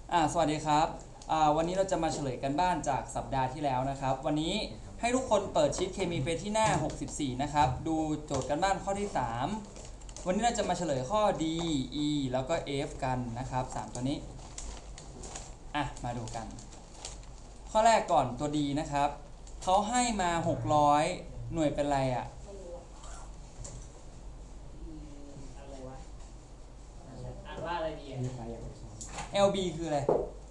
สวัสดีครับวันนี้เราจะมาเฉลยกันบ้านจากสัปดาห์ที่แล้วนะครับ วันนี้ให้ทุกคนเปิดชีทเคมีไปที่หน้า64นะครับดูโจทย์กันบ้านข้อที่3วันนี้เราจะมาเฉลยข้อ D E แล้วก็ F กันนะครับ3ตัวนี้มาดูกัน ข้อแรกก่อนตัว D นะครับเขาให้มา600หน่วยเป็นไรอะไรวะอ่านว่าอะไรดีอ่ะ LB คืออะไร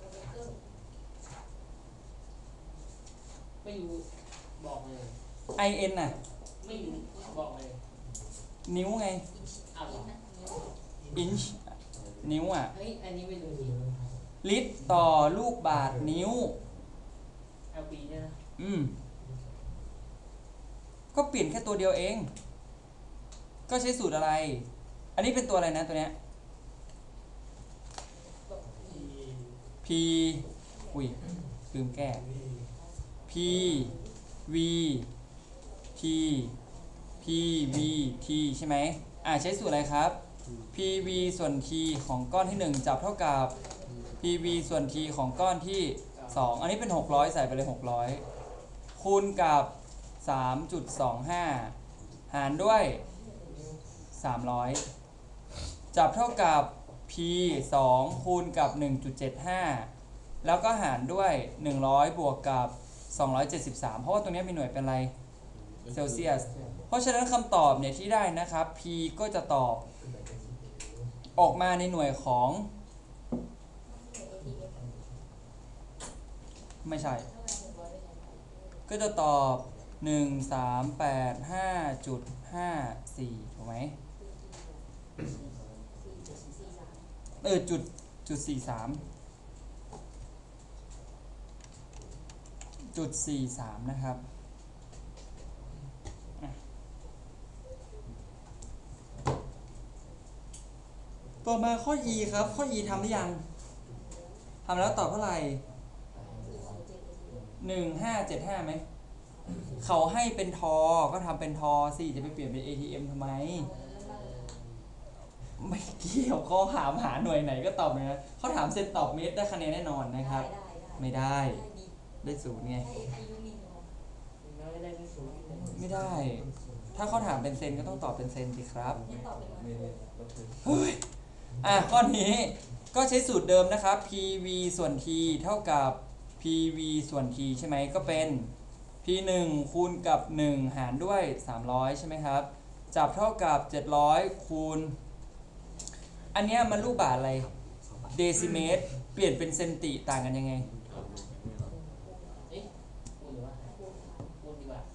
ไม่รู้บอกเลย IN ไม่รู้บอกเลยนิ้วไงอ้าวเหรอ inch นิ้วเฮ้ยอันนี้ไม่รู้จริงลิตรต่อลูกบาศก์นิ้ว LP เนี่ยนะก็เปลี่ยนแค่ตัวเดียวเอง ก็ใช้สูตรอะไร อันนี้เป็นตัวอะไรนะตัวเนี้ย P ลืมแก้ P V T P V T ใช่ไหมใช้สูตรอะไรครับ P V ส่วน T ของก้อนที่1จับเท่ากับ P V ส่วน T ของก้อนที่2อันนี้เป็น600ใส่ไปเลย600คูณกับ 3.25 หารด้วย300จับเท่ากับ P 2คูณกับ 1.75 แล้วก็หารด้วย100บวกกับ273เพราะว่าตรงนี้มีหน่วยเป็นอะไรเซลเซียสเพราะฉะนั้นคำตอบเนี่ยที่ได้นะครับ P ก็จะตอบออกมาในหน่วยของไม่ใช่ก็จะตอบ1385.54ถูกไหมจุด43นะครับต่อมาข้อ E ครับข้อ E ทำหรือยังทำแล้วตอบเท่าไหร่1575ไหมเขาให้เป็นทอก็ทำเป็นทอสิจะไปเปลี่ยนเป็น ATM ทำไมไม่เกี่ยวข้อหาหน่วยไหนก็ตอบเลยนะเขาถามเซนตอบเมตรได้คะแนนแน่นอนนะครับไม่ได้ศูนย์ไงไม่ได้ถ้าเขาถามเป็นเซนก็ต้องตอบเป็นเซนสิครับเฮ้ยข้อนี้ก็ใช้สูตรเดิมนะครับ PV ส่วน T เท่ากับ PV ส่วน T ใช่ไหมก็เป็น P1 คูณกับ1หารด้วย300ใช่ไหมครับจับเท่ากับ700คูณอันเนี้ยมันลูกบาศก์อะไรเดซิเมตรเปลี่ยนเป็นเซนติต่างกันยังไงพูดหรือว่าพูดดีกว่า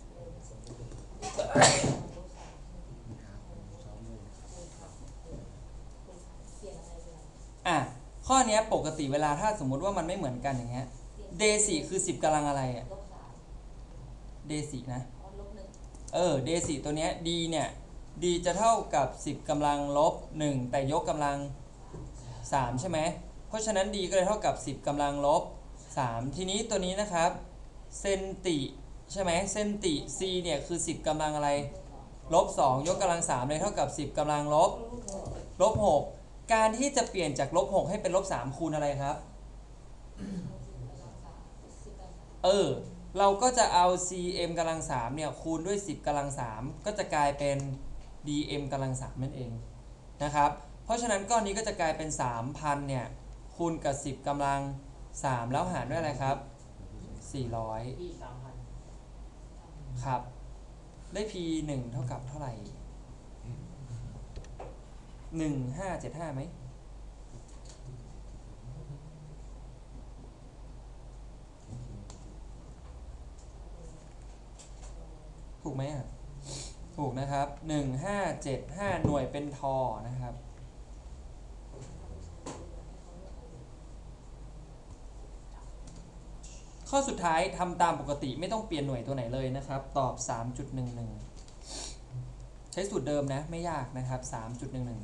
ข้อนี้ปกติเวลาถ้าสมมุติว่ามันไม่เหมือนกันอย่างเงี้ยเดซิคือ10กำลังอะไรเดซินะเดซิตัวเนี้ย D เนี่ย D จะเท่ากับ10กำลังลบ1แต่ยกกำลัง3ใช่ไหมเพราะฉะนั้น D ก็เลยเท่ากับ10กำลังลบ3ทีนี้ตัวนี้นะครับเซนติใช่ไหมเซนติ C เนี่ยคือ10กำลังอะไรลบ2ยกกำลัง3เลยเท่ากับ10กำลังลบ6การที่จะเปลี่ยนจากลบ6ให้เป็นลบ3คูณอะไรครับเราก็จะเอา cm กำลัง3เนี่ยคูณด้วย10กำลัง3ก็จะกลายเป็น dm กำลัง3นั่นเองนะครับเพราะฉะนั้นก้อนนี้ก็จะกลายเป็น 3,000 เนี่ยคูณกับ10กำลัง3แล้วหารด้วยอะไรครับ400 พี่3,000 ครับได้ p 1เท่ากับเท่าไหร่1575ไหมถูกไหมถูกนะครับ1575หน่วยเป็นทอนะครับข้อสุดท้ายทำตามปกติไม่ต้องเปลี่ยนหน่วยตัวไหนเลยนะครับตอบ 3.11 ใช้สูตรเดิมนะไม่ยากนะครับ 3.11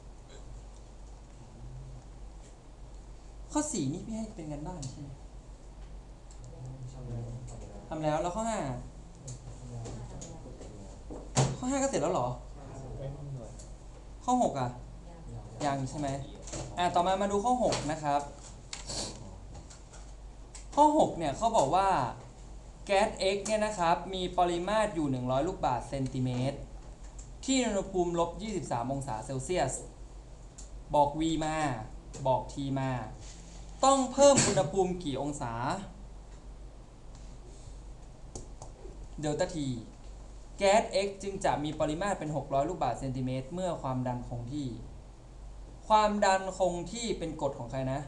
ข้อ 4 นี่พี่ให้เป็นกันบ้านใช่ไหมทำแล้วข้อ 5ก็เสร็จแล้วเหรอข้อ 6ยังใช่ไหมต่อมาดูข้อ 6นะครับข้อ6เนี่ยเขาบอกว่าแก๊ส X เนี่ยนะครับมีปริมาตรอยู่100ลูกบาศก์เซนติเมตรที่อุณหภูมิลบ23องศาเซลเซียสบอก V มาบอก T มาต้องเพิ่มอุณหภูมิกี่องศาเดลต้า T แก๊ส X จึงจะมีปริมาตรเป็น600ลูกบาศก์เซนติเมตรเมื่อความดันคงที่ความดันคงที่เป็นกฎของใครนะ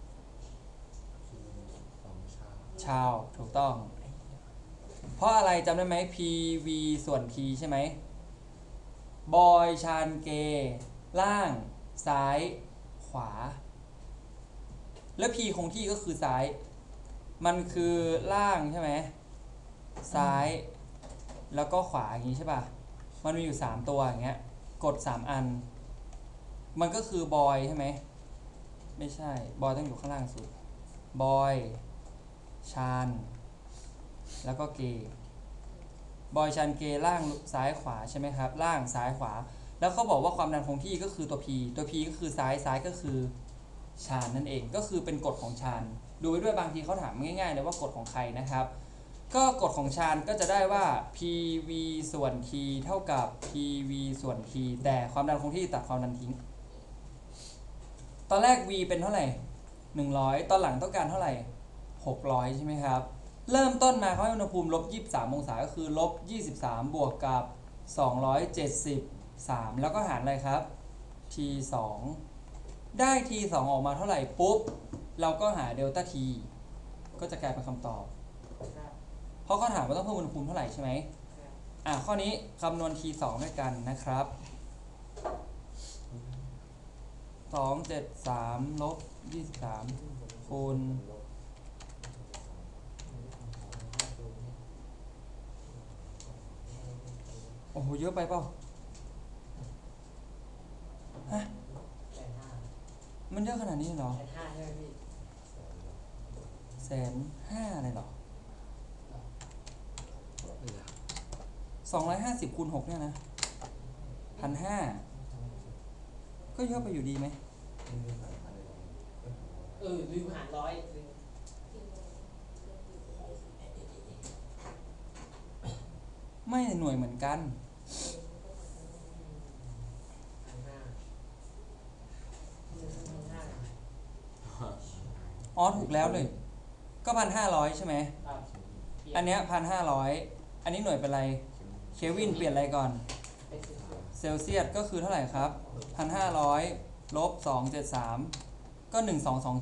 ชาวถูกต้องเพราะอะไรจำได้ไหม PV ส่วน T ใช่ไหมบอยชานเกล่างซ้ายขวาแล้ว P คงที่ก็คือซ้ายมันคือล่างใช่ไหมซ้ายแล้วก็ขวาอย่างนี้ใช่ป่ะมันมีอยู่3ตัวอย่างเงี้ยกด3อันมันก็คือบอยใช่ไหมไม่ใช่บอยต้องอยู่ข้างล่างสุดบอยชานแล้วก็เกบอยชานเกล่างซ้ายขวาใช่ไหมครับล่างซ้ายขวาแล้วเขาบอกว่าความดันคงที่ก็คือตัว P ตัว P ก็คือซ้ายซ้ายก็คือชานนั่นเองก็คือเป็นกฎของชานดูไว้ด้วยบางทีเขาถามง่ายๆเลยว่ากฎของใครนะครับก็กฎของชานก็จะได้ว่า PV ส่วน T เท่ากับ PV ส่วน T แต่ความดันคงที่ตัดความดันทิ้งตอนแรก V เป็นเท่าไหร่100ตอนหลังต้องการเท่าไหร่600ใช่ไหมครับเริ่มต้นมาเขาให้อุณหภูมิลบ23องศาก็คือลบ23บวกกับ273แล้วก็หารอะไรครับ T2 ได้ T2 ออกมาเท่าไหร่ปุ๊บเราก็หาเดลต้า T ก็จะกลายเป็นคำตอบเพราะเขาถามว่าต้องเพิ่มอุณหภูมิเท่าไหร่ใช่ไหมข้อนี้คำนวณ T2 ด้วยกันนะครับ273ลบ23คูณโอ้โหเยอะไปเปล่าฮะมันเยอะขนาดนี้เหรอ150,000อะไรหรอ250คูณ6เนี่ยนะ1,500ก็เยอะไปอยู่ดีไหมลืมหารร้อยไม่หน่วยเหมือนกันอ๋อถูกแล้วเลยก็1,500ใช่ไหมอันเนี้ย1,500อันนี้หน่วยเป็นอะไรเคลวินเปลี่ยนอะไรก่อนเซลเซียสก็คือเท่าไหร่ครับ1,500ลบ273ก็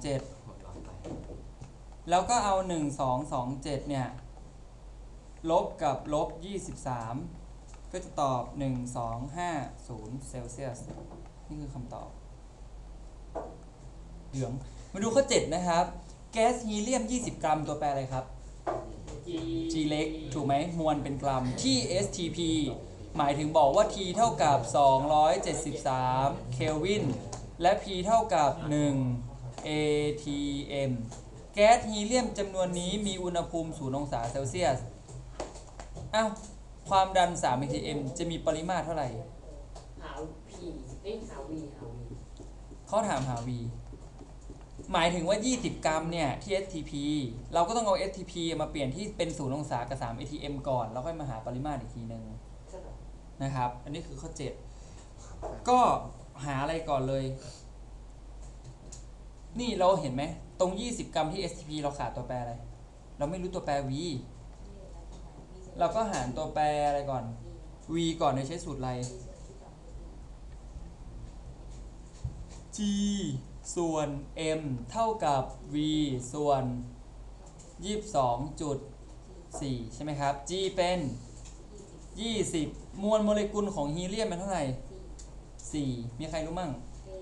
1227แล้วก็เอา1227เนี่ยลบกับลบ23ก็จะตอบ1250เซลเซียสนี่คือคำตอบเหลืองมาดูข้อ7นะครับแก๊สฮีเลียม20กรัมตัวแปรอะไรครับ G เล็กถูกไหมมวลเป็นกรัมที่ STP หมายถึงบอกว่า T เท่ากับ273เคลวินและ P เท่ากับ1 atm แก๊สฮีเลียมจำนวนนี้มีอุณหภูมิ0องศาเซลเซียสความดัน3 atm จะมีปริมาตรเท่าไหร่หา P หา V เขาถามหา V หมายถึงว่า20กรัมเนี่ยที่ STP เราก็ต้องเอา STP มาเปลี่ยนที่เป็น0องศากับ3 atm ก่อนแล้วค่อยมาหาปริมาตรอีกทีนึงนะครับอันนี้คือข้อ7ก็หาอะไรก่อนเลยนี่เราเห็นไหมตรง20กรัมที่ STP เราขาดตัวแปรอะไรเราไม่รู้ตัวแปร V เราก็หารตัวแปรอะไรก่อน V ก่อนโดยใช้สูตรอะไร G ส่วน M เท่ากับ V ส่วน 22.4 ใช่ไหมครับ G เป็น20มวลโมเลกุลของฮีเลียมเป็นเท่าไหร่4มีใครรู้มั่ง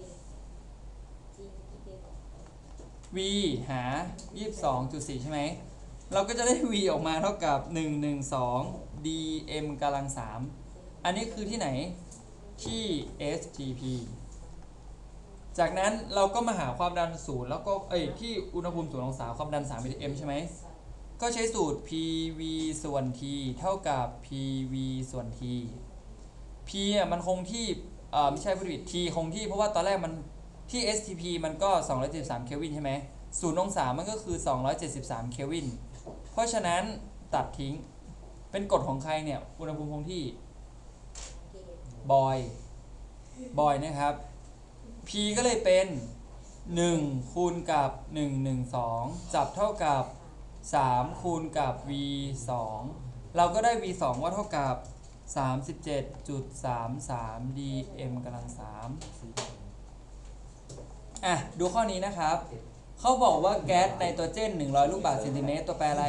V หา 22.4 ใช่ไหมเราก็จะได้ V ออกมาเท่ากับ112 dm กำลัง3อันนี้คือที่ไหนที่ STP จากนั้นเราก็มาหาความดัน0แล้วก็ที่อุณหภูมิ0องศาความดัน3 atm ใช่ไหมก็ใช้สูตร PV ส่วน T เท่ากับ PV ส่วน T P มันคงที่ไม่ใช่ผู้ผิด T คงที่เพราะว่าตอนแรกมันที่ STP มันก็273เคลวินใช่ไหม 0 องศามันก็คือ 273 เคลวิน เพราะฉะนั้นตัดทิ้ง เป็นกฎของใครเนี่ย อุณหภูมิคงที่ บอยนะครับ P ก็เลยเป็น 1 คูณกับ 112 จับเท่ากับ 3 คูณกับ V 2เราก็ได้ V 2ว่าเท่ากับ 37.33 dm กำลัง3อ่ะ ดูข้อนี้นะครับ เขาบอกว่าแก๊สไนโตรเจน 100 ลูกบาศก์เซนติเมตร ตัวแปรอะไร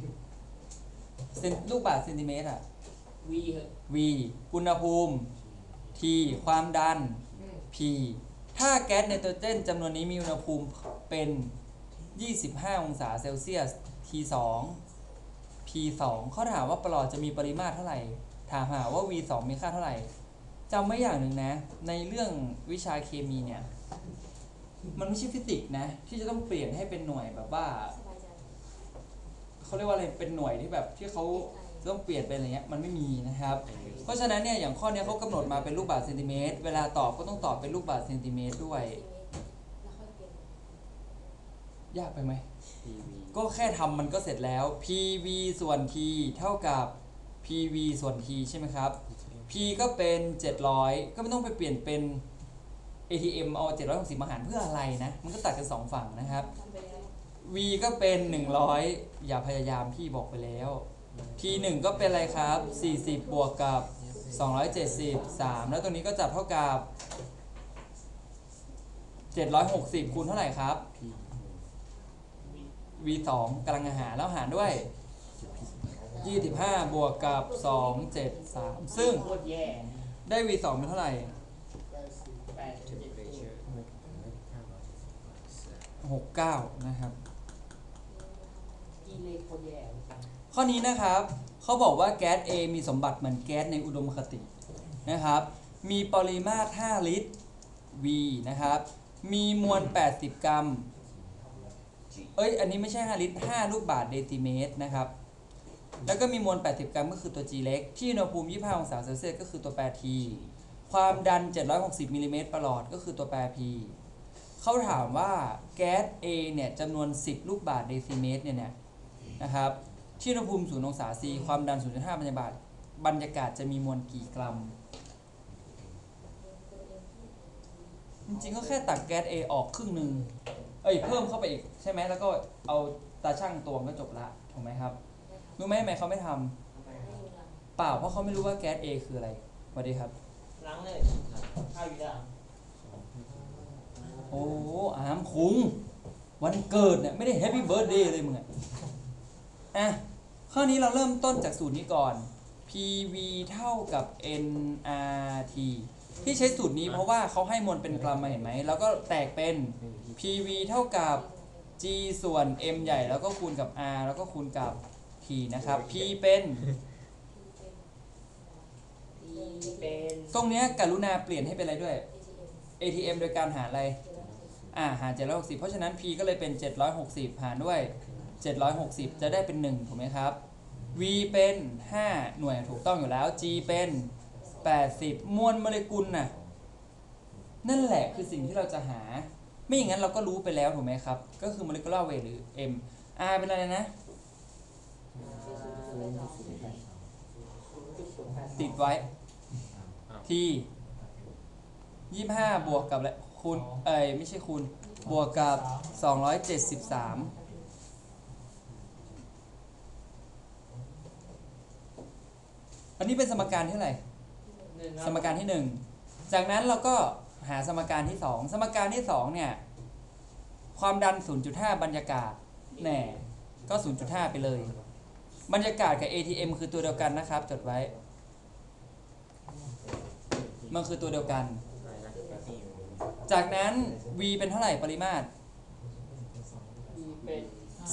ลูกบาศก์เซนติเมตรอะวีเหอะ V อุณหภูมิ T ความดัน P ถ้าแก๊สไนโตรเจนจำนวนนี้มีอุณหภูมิเป็น 25 องศาเซลเซียส T 2 P 2เขาถามว่าปลอดจะมีปริมาตรเท่าไหร่ ถามหาว่า V 2มีค่าเท่าไหร่จำไว้อย่างหนึ่งนะ ในเรื่องวิชาเคมีเนี่ย มันไม่ใช่ฟิสิกส์นะ ที่จะต้องเปลี่ยนให้เป็นหน่วยแบบว่าเขาเรียกว่าอะไรเป็นหน่วยที่แบบที่เขาต้องเปลี่ยนเป็นอะไรเงี้ยมันไม่มีนะครับ เพราะฉะนั้นเนี่ยอย่างข้อนี้เขากำหนดมาเป็นลูกบาศก์เซนติเมตรเวลาตอบก็ต้องตอบเป็นลูกบาศก์เซนติเมตรด้วย ยากไปไหม ก็แค่ทำมันก็เสร็จแล้ว PV ส่วน T เท่ากับ PV ส่วน T ใช่ไหมครับ P ก็เป็น 700 ก็ไม่ต้องไปเปลี่ยนเป็น ATM เอา 760 มาหารเพื่ออะไรนะ มันก็ตัดกัน 2 ฝั่งนะครับ V ก็เป็น 100 อย่าพยายามพี่บอกไปแล้ว T 1ก็เป็นอะไรครับ 40 บวกกับ 273 แล้วตรงนี้ก็จับเท่ากับ 760 คูณเท่าไหร่ครับ V 2กำลังอาหารแล้วหารด้วย 25 บวกกับ 273 ซึ่งโคตรแย่ได้ V 2เป็นเท่าไหร่ 69 นะครับอีเลขโคตรแย่ข้อนี้นะครับ เขาบอกว่าแก๊ส A มีสมบัติเหมือนแก๊สในอุดมคตินะครับ มีปริมาตร 5 ลิตร V นะครับ มีมวล 80 กรัม อันนี้ไม่ใช่ 5 ลิตร 5 ลูกบาศก์เดซิเมตรนะครับ แล้วก็มีมวล 80 กรัมก็คือตัว G เล็ก ที่อุณหภูมิ 25 องศาเซลเซียสก็คือตัวแปร T ความดัน 760 มิลลิเมตรประหลอดก็คือตัวแปร P เขาถามว่าแก๊ส A เนี่ยจำนวน 10 ลูกบาศก์เดซิเมตรเนี่ยนะครับ ที่อุณหภูมิ 0 องศา C ความดัน 0.5 บรรยากาศจะมีมวลกี่กรัม จริงๆก็แค่ตักแก๊ส A ออกครึ่งหนึ่งเพิ่มเข้าไปอีกใช่ไหมแล้วก็เอาตาช่างตวงก็จบละถูกไหมครับรู้ไหมทำไมเขาไม่ทำเปล่าเพราะเขาไม่รู้ว่าแก๊ส A คืออะไรสวัสดีครับล้างเลยข้าวอยู่ด้านโอ้อามคุงวันเกิดเนี่ยไม่ได้แฮปปี้เบิร์ธเดย์เลยมึงอ่ะข้อนี้เราเริ่มต้นจากสูตรนี้ก่อน PV เท่ากับ nRT ที่ใช้สูตรนี้เพราะว่าเขาให้มวลเป็นกรัมมาเห็นไหมแล้วก็แตกเป็น PV เท่ากับ G ส่วน M ใหญ่แล้วก็คูณกับ R แล้วก็คูณกับ T นะครับ P เป็นเป็นตรงเนี้ยกรุณาเปลี่ยนให้เป็นอะไรด้วย ATM โดยการหารอะไรหาร760เพราะฉะนั้น P ก็เลยเป็น760หารด้วย760จะได้เป็น1ถูกไหมครับ V เป็น5หน่วยถูกต้องอยู่แล้ว G เป็น80มวลโมเลกุลน่ะนั่นแหละคือสิ่งที่เราจะหาไม่อย่างนั้นเราก็รู้ไปแล้วถูกไหมครับก็คือ molecular weight หรือ M R เป็นอะไรนะติดไว้ T 25บวกกับอะไรคูณไม่ใช่คูณบวกกับ273อันนี้เป็นสมการที่เท่าไหร่สมการที่ 1จากนั้นเราก็หาสมการที่ 2สมการที่ 2เนี่ยความดัน 0.5 บรรยากาศแน่ก็ 0.5 ไปเลยบรรยากาศกับ ATM คือตัวเดียวกันนะครับจดไว้มันคือตัวเดียวกันจากนั้น V เป็นเท่าไหร่ปริมาตรเป็น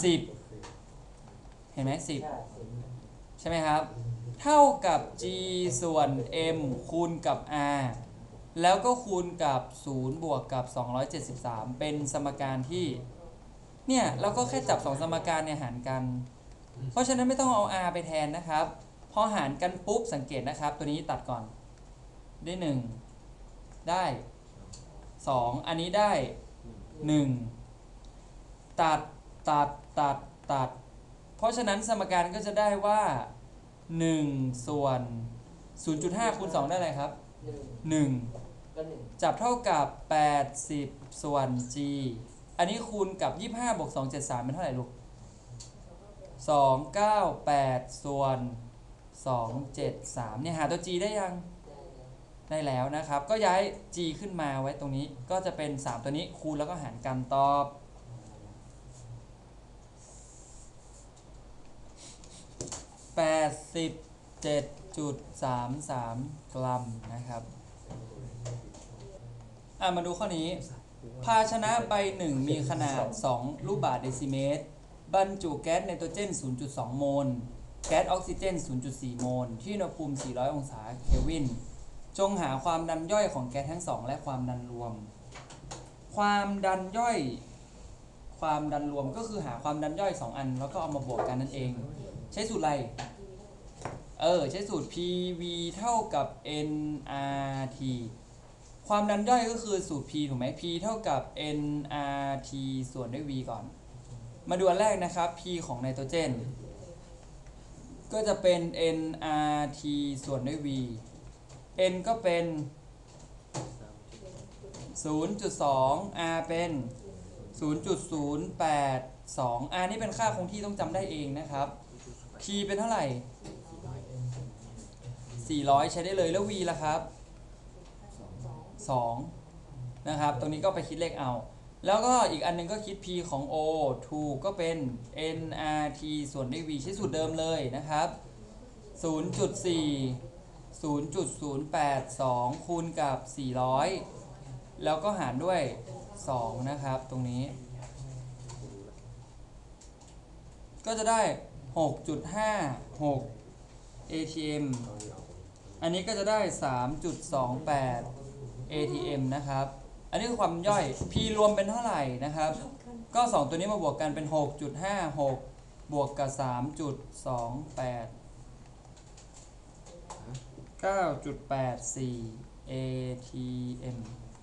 10เห็นไหม10ใช่ไหมครับเท่ากับ G ส่วน M คูณกับ R แล้วก็คูณกับ0บวกกับ273เป็นสมการที่เนี่ยเราก็แค่จับ2สมการเนี่ยหารกันเพราะฉะนั้นไม่ต้องเอา R ไปแทนนะครับพอหารกันปุ๊บสังเกตนะครับตัวนี้ตัดก่อนได้1ได้2อันนี้ได้1 ตัดตัด เพราะฉะนั้นสมการก็จะได้ว่า1ส่วน 0.5 คูณ 2 ได้อะไรครับ 1 ก็หนึ่งจับเท่ากับ80ส่วน g อันนี้คูณกับ25บวก273เป็นเท่าไหร่ลูก298ส่วน273เนี่ยหาตัว g ได้ยัง ได้แล้วนะครับ ก็ย้าย g ขึ้นมาไว้ตรงนี้ก็จะเป็น3ตัวนี้คูณแล้วก็หารกันตอบ87.33 กรัมนะครับมาดูข้อนี้ ภาชนะใบหนึ่งมีขนาด2ลูกบาศก์เดซิเมตรบรรจุแก๊สไนโตรเจน 0.2 โมลแก๊สออกซิเจน 0.4 โมลที่อุณหภูมิ400องศาเคลวินจงหาความดันย่อยของแก๊สทั้งสองและความดันรวมความดันย่อยความดันรวมก็คือหาความดันย่อย2อันแล้วก็เอามาบวกกันนั่นเองใช้สูตรอะไรใช้สูตร PV เท่ากับ nRT ความดันย่อยก็คือสูตร P ถูกไหม P เท่ากับ nRT ส่วนด้วย V ก่อนมาดูอันแรกนะครับ P ของไนโตรเจนก็จะเป็น nRT ส่วนด้วย V n ก็เป็น 0.2 r เป็น 0.082 r นี่เป็นค่าคงที่ต้องจำได้เองนะครับ t เป็นเท่าไหร่ 400 ใช้ได้เลยแล้ว v ล่ะครับ 2 นะครับ ตรงนี้ก็ไปคิดเลขเอา แล้วก็อีกอันนึงก็คิด p ของ o ถูกก็เป็น nRT ส่วนด้วย v ใช้สูตรเดิมเลยนะครับ 0.82 คูณกับ 400 แล้วก็หารด้วย 2 นะครับ ตรงนี้ ก็จะได้ 6.56 atm อันนี้ก็จะได้ 3.28 atm นะครับ อันนี้คือความย่อย p รวมเป็นเท่าไหร่นะครับ ก็ 2 ตัวนี้มาบวกกันเป็น 6.56 บวกกับ 3.28 9.84 atm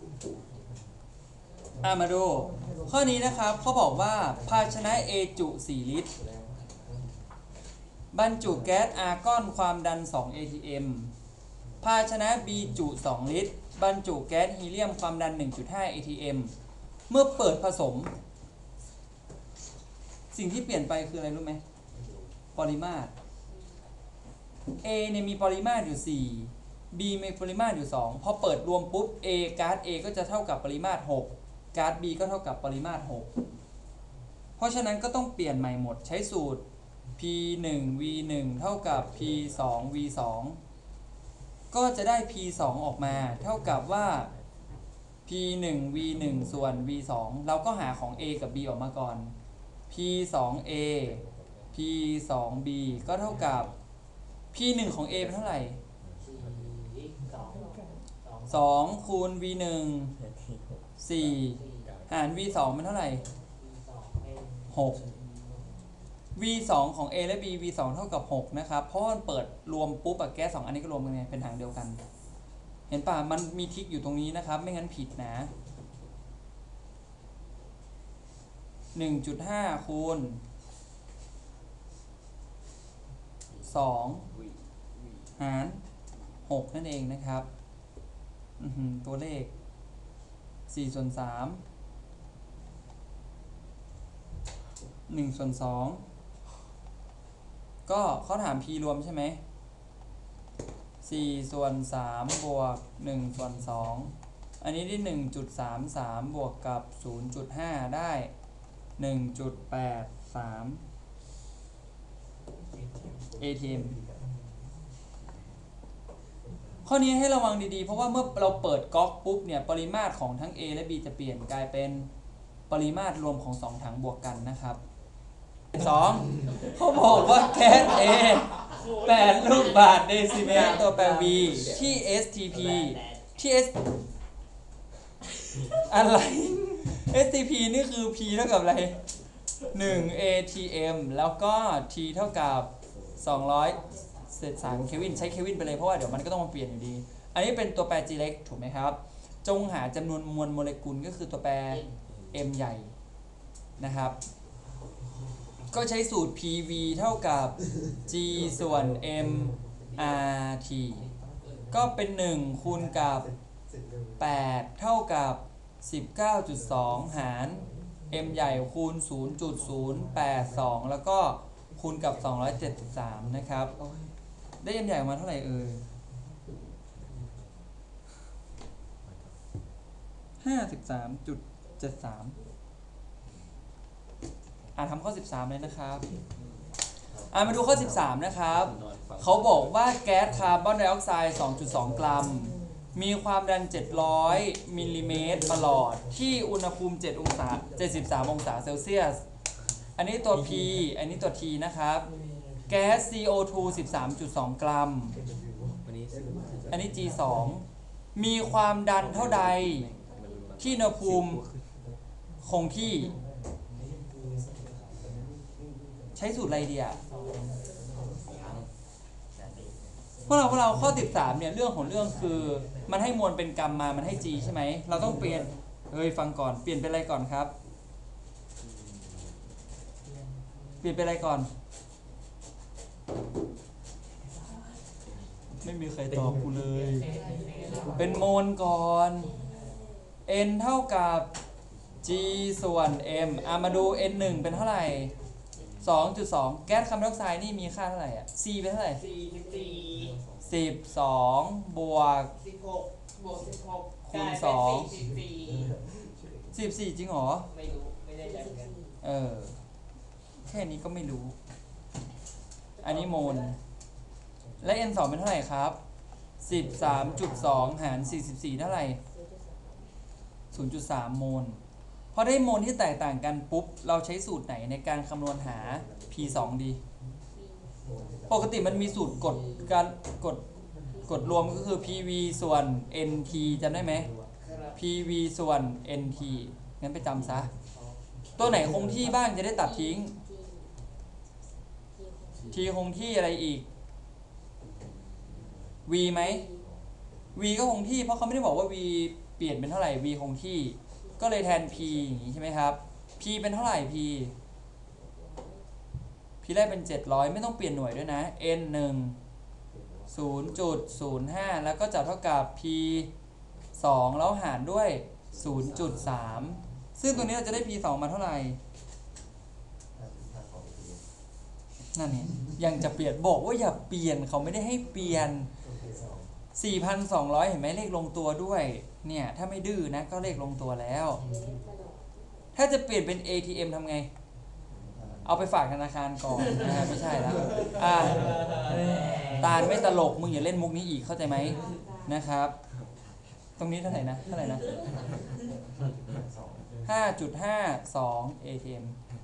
มาดูข้อนี้นะครับเขาบอกว่าภาชนะ A จุ 4 ลิตรบรรจุแก๊สอาร์กอนความดัน 2 atm ภาชนะ B จุ 2 ลิตรบรรจุแก๊สฮีเลียมความดัน 1.5 atm เมื่อเปิดผสมสิ่งที่เปลี่ยนไปคืออะไรรู้ไหมปริมาตร A เนี่ยมีปริมาตรอยู่ 4 B มีปริมาตรอยู่ 2 พอเปิดรวมปุ๊บ A ก๊าซ A ก็จะเท่ากับปริมาตร 6 ก๊าซ B ก็เท่ากับปริมาตร 6 เพราะฉะนั้นก็ต้องเปลี่ยนใหม่หมดใช้สูตร P1 V1 เท่ากับ P2 V2 ก็จะได้ P2 ออกมาเท่ากับว่า P1 V1 ส่วน V2 เราก็หาของ A กับ B ออกมาก่อน P2A P2B ก็เท่ากับ P1 ของ A เป็นเท่าไหร่ 2 คูณ V1 4 หาร V2 เป็นเท่าไหร่ 6 V2 ของ A และ B V2 เท่ากับ 6 นะครับ เพราะมันเปิดรวมปุ๊บแก๊ส2อันนี้ก็รวมกันไงเป็นถังเดียวกัน เห็นป่ะ มันมีทิกอยู่ตรงนี้นะครับ ไม่งั้นผิดนะ 1.5 คูณ 2 หาร 6 นั่นเองนะครับตัวเลข 4 ส่วน 3 1 ส่วน 2 ก็เขาถาม P รวมใช่ไหม 4 ส่วน 3 บวก 1 ส่วน 2 อันนี้ได้ 1.33 บวกกับ 0.5 ได้ 1.83 atm ข้อนี้ให้ระวังดีๆเพราะว่าเมื่อเราเปิดก๊อกปุ๊บเนี่ยปริมาตรของทั้ง A และ B จะเปลี่ยนกลายเป็นปริมาตรรวมของ2ถังบวกกันนะครับ 2 เขาบอกว่าแก๊ส A 8 ลูกบาศก์เดซิเมตรตัวแปร V ที่ STP ที่ อะไร STP นี่คือ P เท่ากับอะไร1 atm แล้วก็ T เท่ากับ273เคลวินใช้เคลวินไปเลยเพราะว่าเดี๋ยวมันก็ต้องมาเปลี่ยนอยู่ดีอันนี้เป็นตัวแปร G เล็กถูกไหมครับจงหาจำนวนมวลโมเลกุลก็คือตัวแปร M ใหญ่นะครับก็ใช้สูตร PV เท่ากับ G ส่วน M RT ก็เป็น1คูณกับ8เท่ากับ19.2 หาร M ใหญ่คูณ 0.082 แล้วก็คูณกับ273นะครับได้ M ใหญ่ออกมาเท่าไหร่เอ่ย53.73ทำข้อ13เลยนะครับมาดูข้อ13นะครับเขาบอกว่าแก๊สคาร์บอนไดออกไซด์ 2.2 กรัมมีความดัน700มิลลิเมตรประหลอดที่อุณหภูมิ7องศา73องศาเซลเซียสอันนี้ตัว P อันนี้ตัว T นะครับแก๊ส CO2 13.2 กรัมอันนี้ G2 มีความดันเท่าใดที่อุณหภูมิคงที่ใช้สูตรอะไรดีอ่ะพวกเราข้อ13เนี่ยเรื่องของเรื่องคือมันให้มวลเป็นกรัมมามันให้ G ใช่ไหมเราต้องเปลี่ยนฟังก่อนเปลี่ยนเป็นอะไรก่อนครับเปลี่ยนเป็นอะไรก่อนไม่มีใครตอบกูเลยเป็นโมลก่อน N เท่ากับ G ส่วน M มาดู N1 เป็นเท่าไหร่ 2.2 แก๊สคาร์บอนไดออกไซด์นี่มีค่าเท่าไหร่อ่ะ C เป็นเท่าไหร่12บวก16คูณ2 14จริงเหรอไม่รู้ไม่ได้ใจเหมือนกันแค่นี้ก็ไม่รู้อันนี้โมลและ N2 เป็นเท่าไหร่ครับ 13.2 หาร 44เท่าไหร่ 0.3 โมลพอได้โมลที่แตกต่างกันปุ๊บเราใช้สูตรไหนในการคำนวณหา P2 ดีปกติมันมีสูตรกดรวมก็คือ PV ส่วน NT จำได้ไหม PV ส่วน NT งั้นไปจำซะตัวไหนคงที่บ้างจะได้ตัดทิ้ง T คงที่อะไรอีก V ไหม V ก็คงที่เพราะเขาไม่ได้บอกว่า V เปลี่ยนเป็นเท่าไหร่ V คงที่ก็เลยแทน P อย่างนี้ใช่ไหมครับ P เป็นเท่าไหร่ P แรกเป็น700ไม่ต้องเปลี่ยนหน่วยด้วยนะ N 1 0.05 แล้วก็จับเท่ากับ P 2แล้วหารด้วย 0.3 ซึ่งตัวนี้เราจะได้ P 2มาเท่าไหร่นั่นเนี่ยยังจะเปลี่ยนบอกว่าอย่าเปลี่ยนเขาไม่ได้ให้เปลี่ยน 4,200 เห็นไหมเลขลงตัวด้วยเนี่ยถ้าไม่ดื้อนะก็เลขลงตัวแล้วถ้าจะเปลี่ยนเป็น ATM ทำไงเอาไปฝากธนาคารก่อนนะครับไม่ใช่แล้วตาลไม่ตลกมึงอย่าเล่นมุกนี้อีกเข้าใจไหมนะครับตรงนี้เท่าไหร่นะ5.52 ATM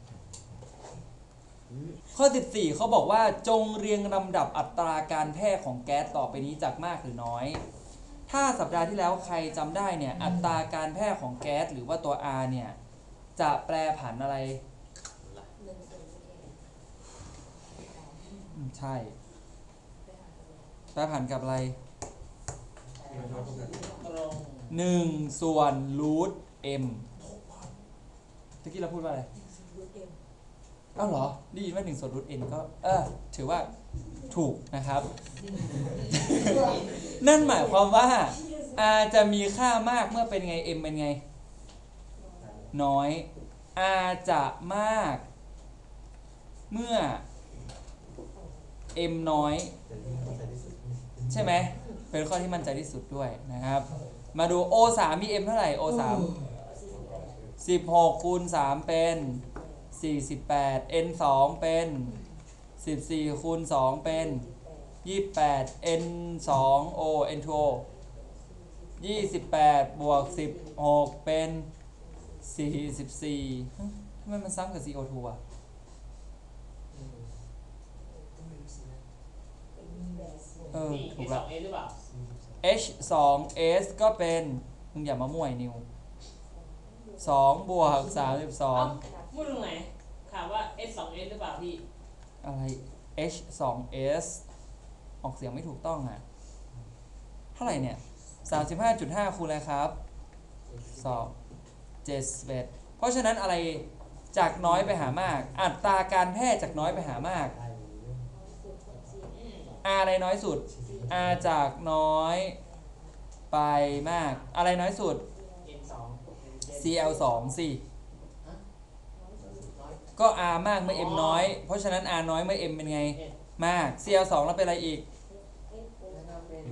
ข้อ14เขาบอกว่าจงเรียงลำดับอัตราการแพร่ของแก๊สต่อไปนี้จากมากหรือน้อยถ้าสัปดาห์ที่แล้วใครจำได้เนี่ยอัตราการแพร่ของแก๊สหรือว่าตัว R เนี่ยจะแปรผันอะไรใช่แปรผันกับอะไร1 ส่วนรูท M เมื่อกี้เราพูดว่าอะไรอ้าวเหรอได้ยินว่า1ส่วนรูท n ก็ถือว่าถูกนะครับ นั่นหมายความว่า r จะมีค่ามากเมื่อเป็นไง m เป็นไงน้อย r จะมากเมื่อ m น้อยใช่ไหมเป็นข้อที่มั่นใจที่สุดด้วยนะครับมาดู o 3มี m เท่าไหร่ o 3 16คูณ3เป็น48 n 2เป็น14คูณ2เป็น28 n 2 o n 2 o 28บวก16เป็น44ทำไมมันซ้ำกับ CO2 อ่ะถูกละ H2S ก็เป็นมึงอย่ามามั่วนิว2บวก32 พูดตรงไหนถามว่า S2S หรือเปล่าพี่อะไร H2S ออกเสียงไม่ถูกต้องอ่ะเท่าไหร่เนี่ย 35.5 คูณอะไรครับ2 71เพราะฉะนั้นอะไรจากน้อยไปหามาก อัตราการแพร่จากน้อยไปหามาก R อะไรน้อยสุด R จากน้อยไปมาก อะไรน้อยสุด N2 CL 2สิฮะน้อยก็ R มากเมื่อ M น้อย เพราะฉะนั้น R น้อยเมื่อ M เป็นไง มาก CL 2แล้วเป็นอะไรอีกแล้วก็เป็น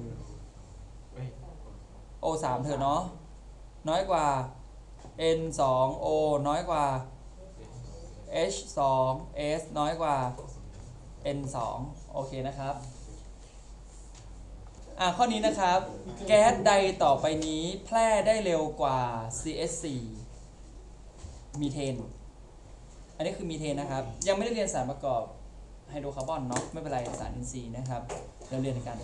O 3เถอะเนาะ น้อยกว่า N 2 O น้อยกว่า H 2 S น้อยกว่า N 2โอเคนะครับ ข้อนี้นะครับ แก๊สใดต่อไปนี้แพร่ได้เร็วกว่า CH4 มีเทน อันนี้คือมีเทนนะครับ ยังไม่ได้เรียนสารประกอบไฮโดรคาร์บอนเนาะ ไม่เป็นไรสารอินทรีย์นะครับเราเรียนกัน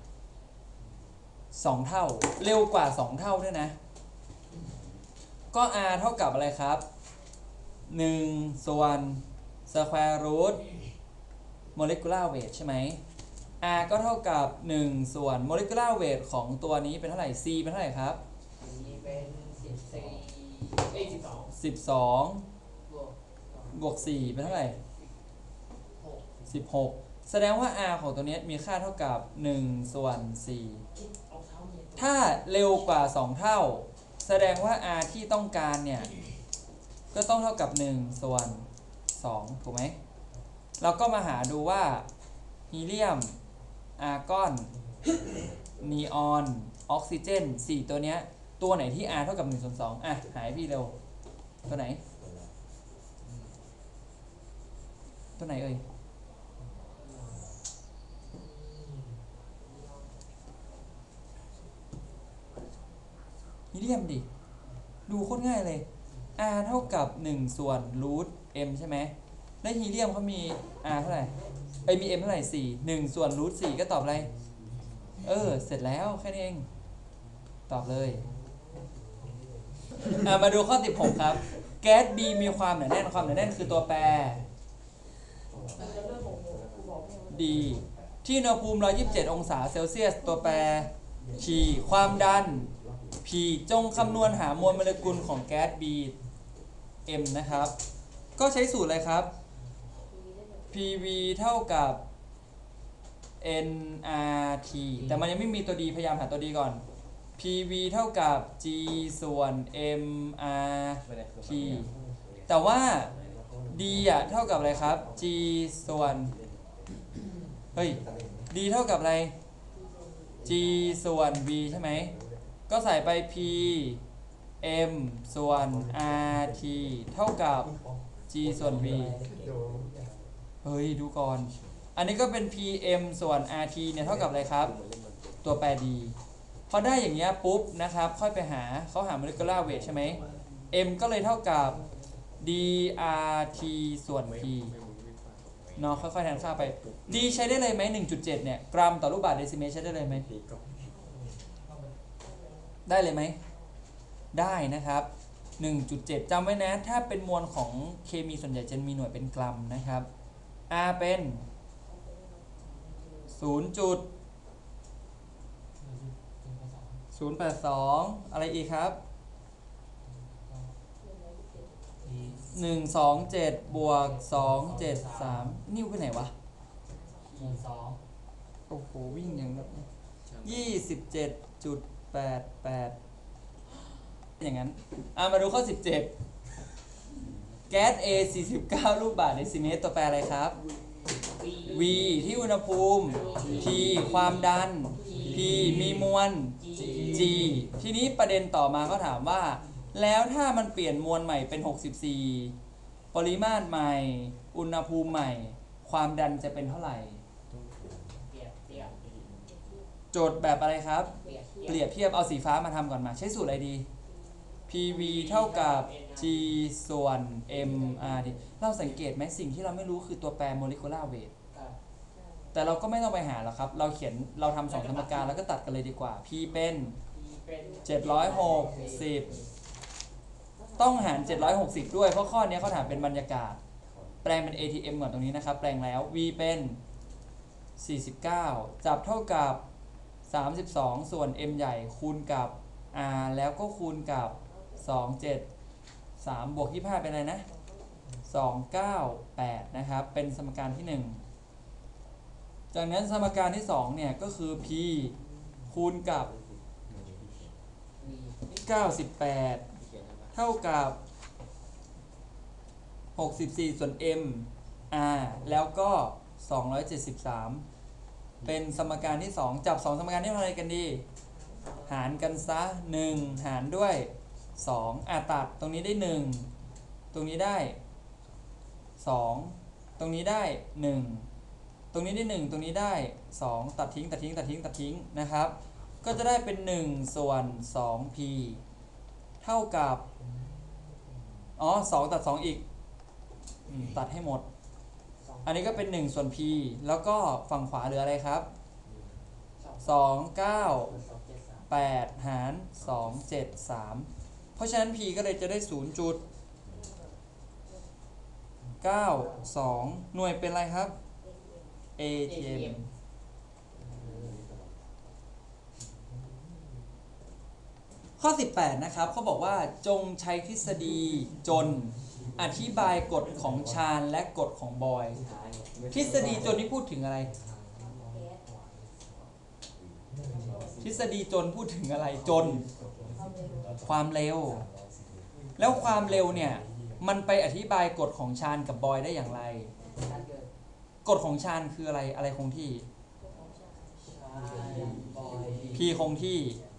2 เท่า เร็วกว่า 2 เท่าด้วยนะ ก็ R เท่ากับอะไรครับ1ส่วน square root molecular weight ใช่ไหม R ก็เท่ากับ1ส่วน molecular weight ของตัวนี้เป็นเท่าไหร่ C เป็นเท่าไหร่ครับสีเป็น14เอ้ย12 12 บวกบวก4เป็นเท่าไหร่ 6 16 แสดงว่า R ของตัวนี้มีค่าเท่ากับ1ส่วน4 เอาเท้าเหยียบถ้าเร็วกว่า 2 เท่า แสดงว่า R ที่ต้องการเนี่ย ก็ต้องเท่ากับ1ส่วน2ถูกไหม เราก็มาหาดูว่าฮีเลียม อาร์กอน นีออน ออกซิเจน 4 ตัวเนี้ย ตัวไหนที่ R เท่ากับ1ส่วน2หายพี่เร็ว ตัวไหน ตัวไหนเอ่ย ฮีเลียมดิ ดูโคตรง่ายเลย R เท่ากับ1ส่วนรูท M ใช่ไหม แล้วฮีเลียมเขามี R เท่าไหร่มี M เท่าไหร่4 1ส่วนรูท4ก็ตอบอะไร เสร็จแล้วแค่นี้เอง ตอบเลย มาดูข้อ 16 ครับ แก๊ส B มีความหนาแน่น ความหนาแน่นคือตัวแปร D ที่อุณหภูมิ 127 องศาเซลเซียส ตัวแปร T ความดัน P จงคำนวณหามวลโมเลกุลของแก๊ส B M นะครับ ก็ใช้สูตรอะไรครับ PV เท่ากับ nRT แต่มันยังไม่มีตัว D พยายามหาตัว D ก่อน PV เท่ากับ G ส่วน mRT แต่ว่า D เท่ากับอะไรครับ G ส่วนD เท่ากับอะไร G ส่วน V ใช่ไหม ก็ใส่ไป P M ส่วน RT เท่ากับ G ส่วน V ดูก่อน อันนี้ก็เป็น PM ส่วน RT เนี่ยเท่ากับอะไรครับ ตัวแปร D พอได้อย่างเงี้ยปุ๊บนะครับ ค่อยไปหาเขาหา molecular weight ใช่ไหม M ก็เลยเท่ากับ DRT ส่วน P เนาะค่อยๆแทนค่าไป D ใช้ได้เลยไหม 1.7 เนี่ย กรัมต่อลูกบาศก์เดซิเมตรใช้ได้เลยไหม ได้เลยไหม ได้นะครับ 1.7 จำไว้นะ ถ้าเป็นมวลของเคมีส่วนใหญ่จะมีหน่วยเป็นกรัมนะครับ R เป็น 0.082 อะไรอีกครับ 127 บวก 273 นิ้วไปไหนวะ โอ้โห วิ่งอย่างนั้น27.88 อย่างนั้น มาดูข้อ 17 แก๊ส A 49 ลูกบาศก์เดซิเมตร ตัวแปรอะไรครับ V ที่อุณหภูมิ T ความดัน P มีมวล G ทีนี้ประเด็นต่อมาเขาถามว่า แล้วถ้ามันเปลี่ยนมวลใหม่เป็น 64 ปริมาตรใหม่ อุณหภูมิใหม่ ความดันจะเป็นเท่าไหร่ โจทย์แบบอะไรครับ เปรียบเทียบเอาสีฟ้ามาทำก่อนมา ใช้สูตรอะไรดี PV เท่ากับ G ส่วน mRT เราสังเกตไหมสิ่งที่เราไม่รู้คือตัวแปร molecular weight แต่เราก็ไม่ต้องไปหาหรอกครับ เราทำ2สมการแล้วก็ตัดกันเลยดีกว่า P เป็น 760 ต้องหาร 760 ด้วย เพราะข้อนี้เขาถามเป็นบรรยากาศ แปลงเป็น ATM ก่อนตรงนี้นะครับ แปลงแล้ว V เป็น 49 จับเท่ากับ 32 ส่วน M ใหญ่คูณกับ R แล้วก็คูณกับ 273 บวก 25 เป็นอะไรนะ 298นะครับเป็นสมการที่1จากนั้นสมการที่2เนี่ยก็คือ p คูณกับ98เท่ากับ64ส่วน m r แล้วก็273เป็นสมการที่2จับ2สมการนี้ทำอะไรกันดีหารกันซะ1หารด้วย2ตัดตรงนี้ได้1ตรงนี้ได้2ตรงนี้ได้1ตรงนี้ได้1ตรงนี้ได้2ตัดทิ้งตัดทิ้งตัดทิ้งตัดทิ้งนะครับก็จะได้เป็น1ส่วน 2p เท่ากับ2ตัด2อีกตัดให้หมดอันนี้ก็เป็น1ส่วน p แล้วก็ฝั่งขวาเหลืออะไรครับ298หาร273เพราะฉะนั้น p ก็เลยจะได้0.92หน่วยเป็นอะไรครับ atm ข้อ18นะครับเขาบอกว่าจงใช้ทฤษฎีจนอธิบายกฎของชาญและกฎของบอยทฤษฎีจนนี่พูดถึงอะไรทฤษฎีจนพูดถึงอะไรจนความเร็วแล้วความเร็วเนี่ยมันไปอธิบายกฎของชาญกับบอยได้อย่างไรกฎของชาญคืออะไรอะไรคงที่ p คงที่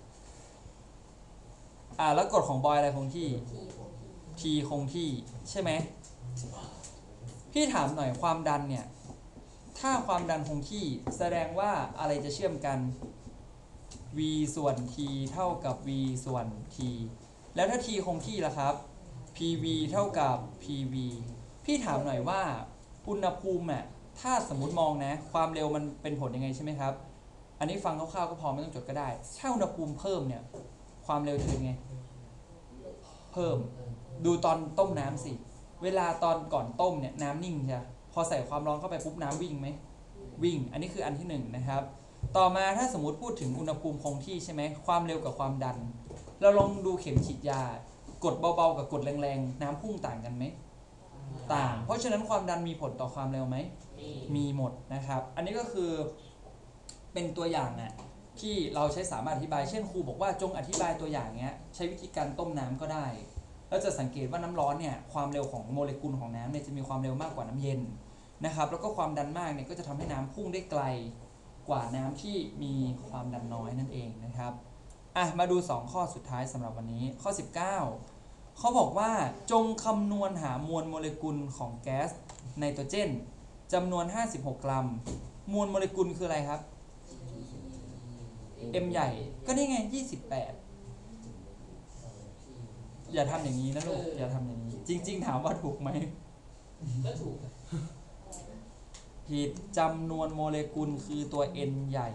แล้วกฎของบอยอะไรคงที่ t คงที่ใช่ไหมพี่ถามหน่อยความดันเนี่ยถ้าความดันคงที่แสดงว่าอะไรจะเชื่อมกัน v ส่วน t เท่ากับ v ส่วน t แล้วถ้า t คงที่ล่ะครับ pv เท่ากับ pv พี่ถามหน่อยว่าอุณหภูมิถ้าสมมติมองนะความเร็วมันเป็นผลยังไงใช่ไหมครับอันนี้ฟังคร่าวๆก็พอไม่ต้องจดก็ได้ถ้าอุณหภูมิเพิ่มเนี่ยความเร็วจะเป็นไงเพิ่มดูตอนต้มน้ำสิเวลาตอนก่อนต้มเนี่ยน้ำนิ่งใช่พอใส่ความร้อนเข้าไปปุ๊บน้ำวิ่งไหมวิ่งอันนี้คืออันที่1นะครับต่อมาถ้าสมมุติพูดถึงอุณหภูมิคงที่ใช่ไหมความเร็วกับความดันเราลองดูเข็มฉีดยากดเบาๆกับกดแรงๆน้ำพุ่งต่างกันไหมต่างเพราะฉะนั้นความดันมีผลต่อความเร็วไหมมีหมดนะครับอันนี้ก็คือเป็นตัวอย่างที่เราใช้สามารถอธิบายเช่นครูบอกว่าจงอธิบายตัวอย่างเงี้ยใช้วิธีการต้มน้ำก็ได้แล้วจะสังเกตว่าน้ำร้อนเนี่ยความเร็วของโมเลกุลของน้ำเนี่ยจะมีความเร็วมากกว่าน้ำเย็นนะครับแล้วก็ความดันมากเนี่ยก็จะทำให้น้ำพุ่งได้ไกลกว่าน้ำที่มีความดันน้อยนั่นเองนะครับมาดู2ข้อสุดท้ายสำหรับวันนี้ข้อ19เขาบอกว่าจงคำนวณหามวลโมเลกุลของแก๊สไนโตรเจนจำนวน56กรัมมวลโมเลกุลคืออะไรครับ m ใหญ่ก็นี่ไง28อย่าทำอย่างนี้นะลูกอย่าทำอย่างนี้จริงๆถามว่าถูกไหมก็ถูกผิดจำนวนโมเลกุลคือตัว n ใหญ่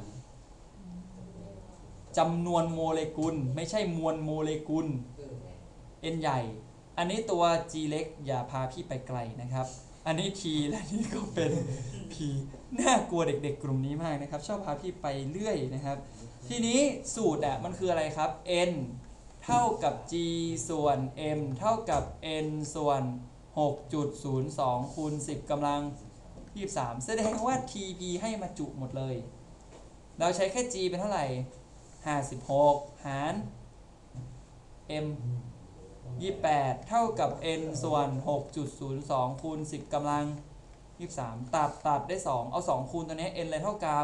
จำนวนโมเลกุลไม่ใช่มวลโมเลกุล n ใหญ่อันนี้ตัว g เล็กอย่าพาพี่ไปไกลนะครับอันนี้ t และนี่ก็เป็น p น่ากลัวเด็กๆกลุ่มนี้มากนะครับชอบพาพี่ไปเรื่อยนะครับทีนี้สูตรมันคืออะไรครับ n เท่ากับ g ส่วน m เท่ากับ n ส่วน 6.02 คูณ 10 กำลัง 23แสดงว่า tp ให้มาจุหมดเลยเราใช้แค่ g เป็นเท่าไหร่56หาร m 28เท่ากับ n ส่วน 6.02 คูณ 10 กำลัง 23ตัดได้2เอา2คูณตัวนี้ n อะไรเท่ากับ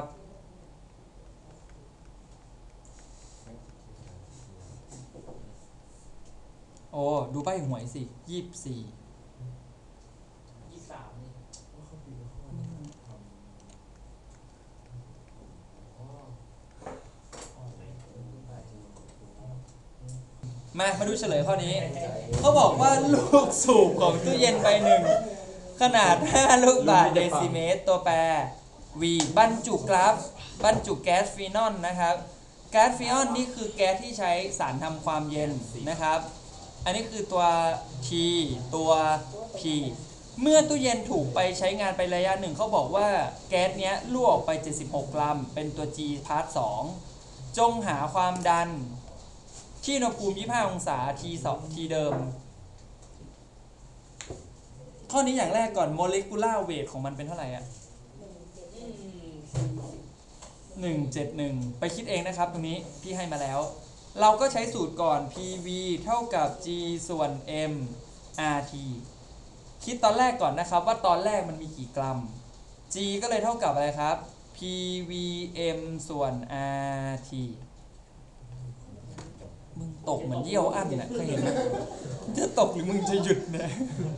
โอ้ดูใบหวยสิ24 23นี่มาดูเฉลยข้อนี้เขาบอกว่าลูกสูบของตู้เย็นใบหนึ่งขนาด5ลูกบาศก์เดซิเมตรตัวแปร V บรรจุแก๊สฟีนอลนะครับแก๊สฟีนอลนี่คือแก๊สที่ใช้สารทำความเย็นนะครับอันนี้คือตัว T ตัว P เมื่อตู้เย็นถูกไปใช้งานไประยะหนึ่งเขาบอกว่าแก๊สเนี้ยรั่วออกไป76กรัมเป็นตัว G พาร์ท2จงหาความดันที่อุณหภูมิ25องศา T เดิมข้อนี้อย่างแรกก่อน molecular weight ของมันเป็นเท่าไหร่อ่ะ 171 ไปคิดเองนะครับตรงนี้พี่ให้มาแล้ว เราก็ใช้สูตรก่อน PV เท่ากับ G ส่วน M RT คิดตอนแรกก่อนนะครับว่าตอนแรกมันมีกี่กรัม G ก็เลยเท่ากับอะไรครับ PVM ส่วน RT มึงตกเหมือนเยี่ยวอั้นเนี่ยเคยเห็นไหมจะตกหรือมึงจะหยุดเนี่ย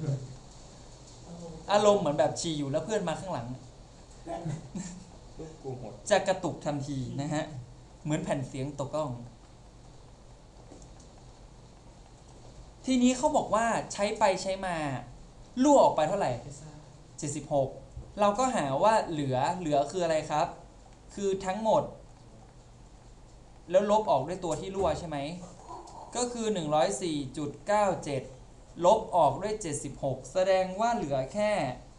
อารมณ์เหมือนแบบฉี่อยู่แล้วเพื่อนมาข้างหลังกูหมดจะกระตุกทันทีนะฮะ เหมือนแผ่นเสียงตกกล้อง ทีนี้เขาบอกว่าใช้ไปใช้มารั่วออกไปเท่าไหร่ 76 เราก็หาว่าเหลือคืออะไรครับ คือทั้งหมด แล้วลบออกด้วยตัวที่รั่วใช่ไหม ก็คือ 104.97 ลบออกด้วย 76 แสดงว่าเหลือแค่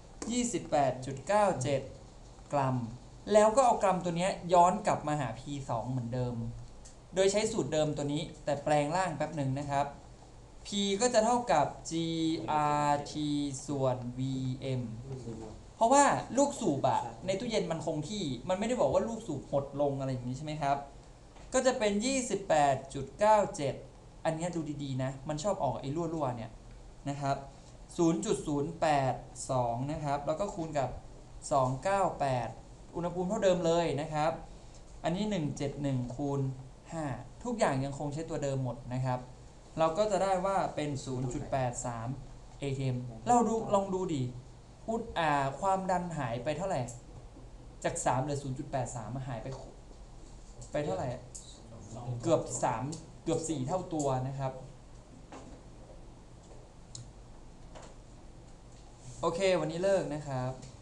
28.97 กรัม แล้วก็เอากรัมตัวนี้ย้อนกลับมาหา P2 เหมือนเดิม โดยใช้สูตรเดิมตัวนี้แต่แปลงร่างแป๊บหนึ่งนะครับ P ก็จะเท่ากับ GRT ส่วน VM เพราะว่าลูกสูบอะในตู้เย็นมันคงที่ มันไม่ได้บอกว่าลูกสูบหดลงอะไรอย่างนี้ใช่ไหมครับ ก็จะเป็น 28.97 อันนี้ดูดีๆนะ มันชอบออกไอ้รั่วๆเนี่ยนะครับ 0.082 นะครับ แล้วก็คูณกับ 298 อุณหภูมิเท่าเดิมเลยนะครับ อันนี้ 171 คูณ 5 ทุกอย่างยังคงใช้ตัวเดิมหมดนะครับ เราก็จะได้ว่าเป็น 0.83 atm เราดูลองดูดิความดันหายไปเท่าไหร่ จาก 3 เหลือ 0.83 หายไปเท่าไหร่ เกือบ 3 เกือบ 4 เท่าตัวนะครับ โอเค วันนี้เลิกนะครับ